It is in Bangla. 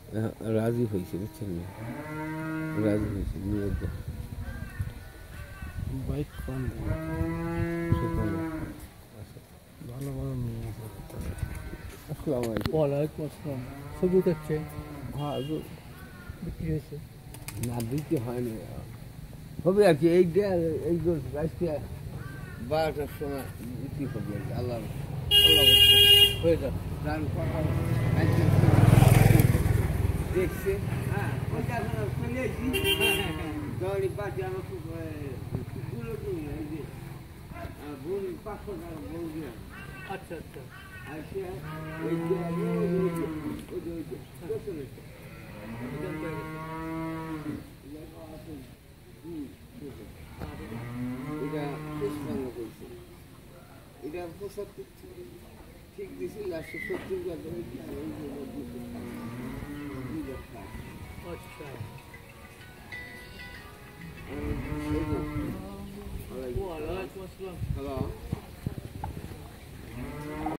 রাজি হয়েছে, বুঝছেন না, রাজি হয়েছে নিয়ে বাইক কম সেখানে। ভালো ভালো নিয়ে আসে। আসসালামু আলাইকুম। ওয়ালাইকুম আসসালাম। সবুজ হচ্ছে হ্যাঁ বিক্রি হয়েছে। না দিতে হয়নি, হবে আর কি। এই গাছটা 12টার সময় বিক্রি হবে আর কি। আল্লাহ আল্লাহ বলছে হয়ে যাবে। দান কথা দেখছে। হ্যাঁ ওইটা এখন চলে এসেছি। দড়ি পাশে আমার কুকুরগুলো তুমি এই যে বোন 500 টাকা বোন দিলাম। আচ্ছা আচ্ছা। আর সে ওই যে চলেছে এটা পুষ্পাঙ্গ করছে, এটা 75 ঠিক দিয়েছি, লাস্টে 70 টাকা আচ্ছা। ওয়ালাইকুম আসসালাম। ওয়ালাইকুম আসসালাম। হ্যালো।